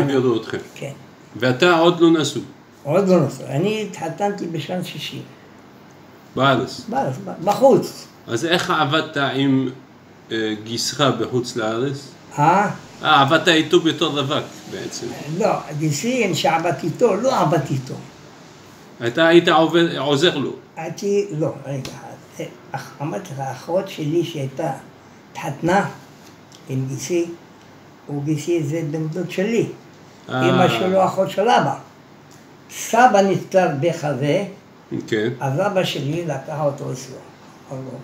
העבירו אתכם. כן. ואתה עוד לא נשוי? עוד לא נשוי. אני התחתנתי בשנת 60. בארץ? בארץ, בחוץ. אז איך עבדת עם גיסך בחוץ לארץ? עבדת איתו בתור רווק בעצם. לא, גיסי שעבדתי איתו, לא עבדתי איתו. אתה היית עוזר לו? לא, רגע. אמרתי לך, האחות שלי שהייתה התחתנה עם גיסי, וגיסי זה בן דוד שלי. אמא שלו אחות של אבא. סבא נפטר בחזה, אז אבא שלי לקח אותו אצלו. אמר לו,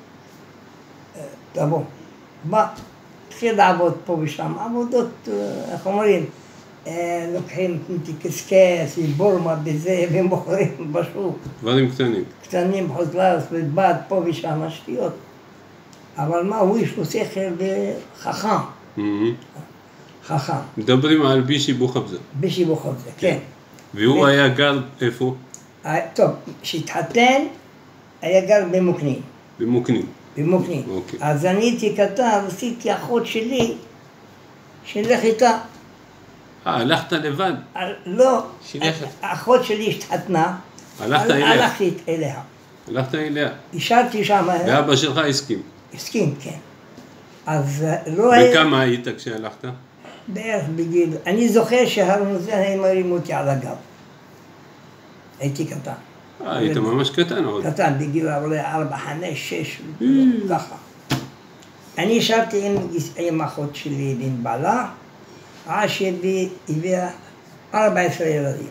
תבוא, בא, תתחיל לעבוד פה ושם, עבודות, איך אומרים, לוקחים קסקס, בורמה בזה, ומוכרים בשוק. דברים קטנים. קטנים בחוץ לארץ, ובד פה ושם, שטויות. אבל מה, הוא יש לו שכל וחכם. חכם. מדברים על בישי בוחבזה. בישי בוחבזה, כן. והוא היה גר איפה? טוב, כשהתחתן, היה גר במוקנין. במוקנין. במוקנין. אז אני הייתי קטן, עשיתי אחות שלי, שנלך איתה. הלכת לבד? לא, האחות שלי התחתנה, הלכתי אליה. הלכת אליה? השארתי שם. ואבא שלך הסכים? הסכים, כן. אז לא היה... וכמה היית כשהלכת? בערך בגיל... אני זוכר שהרמוזן הם הרימו אותי על הגב. הייתי קטן. היית ממש קטן עוד. קטן, בגיל 4, 5, 6, ככה. אני ישבתי עם אחות שלי בן בעלה, עד שהביאה 14 ילדים.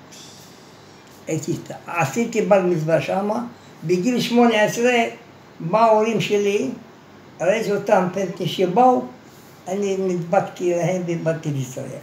עשיתי בר מצווה שמה, בגיל 18 באו ההורים שלי, ראיתי אותם פנטי שבאו, אני נדבקתי להם ובאתי לישראל.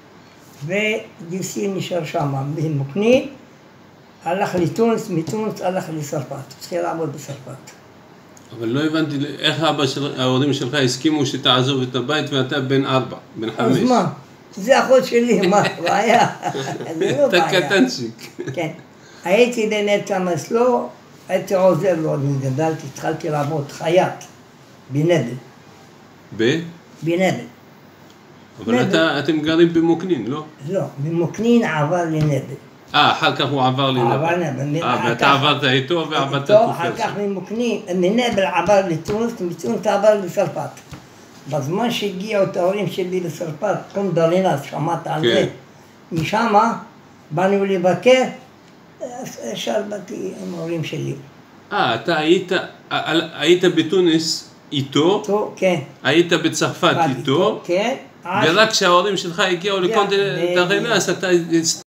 וגיסי נשאר שמה במוקנין, הלך לתונס, מתונס הלך לצרפת, התחיל לעבוד בצרפת. אבל לא הבנתי איך ההורים שלך הסכימו שתעזוב את הבית ואתה בן 4, בן 5. אז מה? זה אחות שלי, מה? בעיה. אתה קטנצ'יק. כן. הייתי בנטע מסלו, הייתי עוזר לו, אני גדלתי, התחלתי לעבוד חייט, בנבל. בנבל. אבל אתם גרים במוקנין, לא? לא, במוקנין עבר לנבל. אחר כך הוא עבר לנבל. ואתה עברת איתו ועבדת תקופה. אחר כך ממוקנין, מנבל עבר לתונס, מתונס עבר לצרפת. בזמן שהגיעו את ההורים שלי לצרפת, קונדלינס, שמעת על זה, משם באנו לבקר, ישר באתי עם ההורים שלי. אתה היית בתונס איתו? כן. היית בצרפת איתו? כן. ורק כשההורים שלך הגיעו לקונדלינס, אתה...